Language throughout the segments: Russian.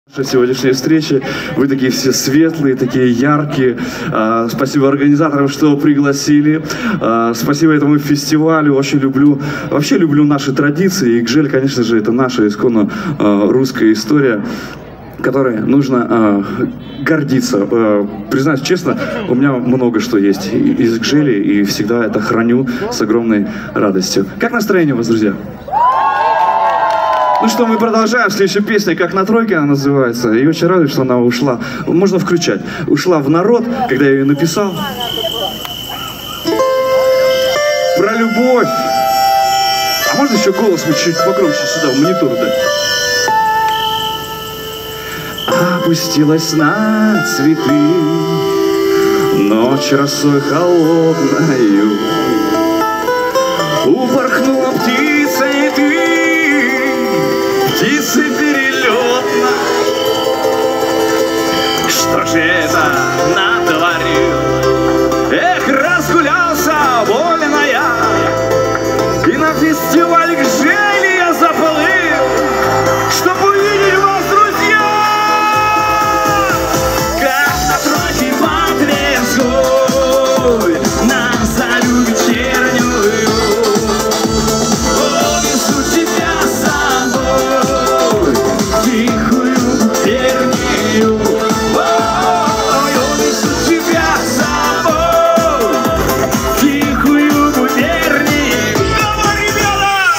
Сегодняшней встречи. Вы такие все светлые, такие яркие. Спасибо организаторам, что пригласили. Спасибо этому фестивалю. Очень люблю, вообще люблю наши традиции. И Гжель, конечно же, это наша исконно русская история, которой нужно гордиться. Признаюсь честно, у меня много что есть из Гжели, и всегда это храню с огромной радостью. Как настроение у вас, друзья? Ну что, мы продолжаем. Следующая песня «Как на тройке» она называется. И очень радуюсь, что она ушла. Можно включать. Ушла в народ, когда я ее написал. Про любовь. А можно еще голос чуть погромче сюда, в монитор дать? Опустилась на цветы ночь росой холодною. Упорхнула птица, и ты, птица перелетна. Что же это натворил? Эх, разгулялся вольно я, и на фестиваль Гжели я заплыл, чтоб увидеть вас, друзья. Как на тройке по Тверской, на зарю вечернюю, несу тебя с собой, тихую губернию. Несу тебя с собой, тихую губернию. Давай, ребята!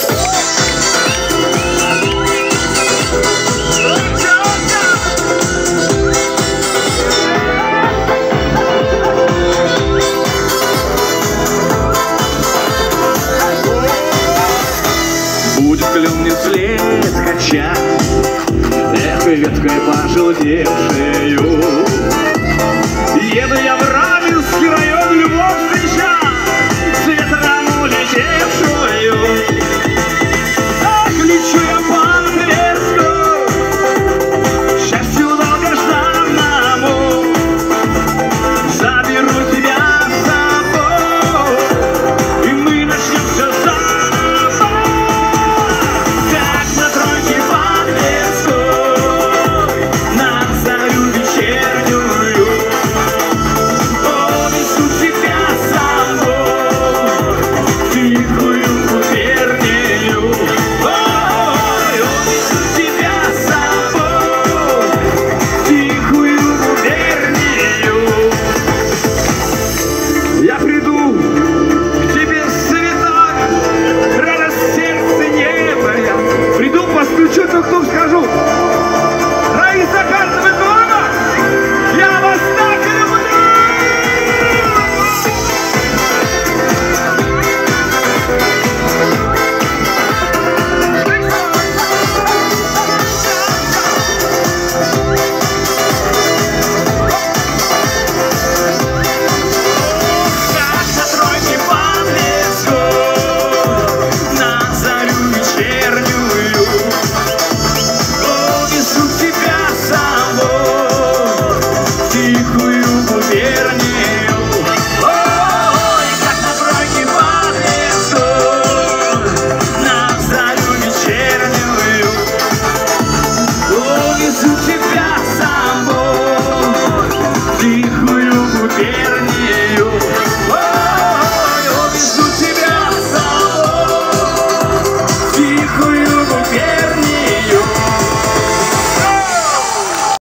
Будет клен не вслед качать, эх, веткой пожелтевшею. Еду я в Раменский район, любовь встречать, с ветром улетевшую. Ах, лечу я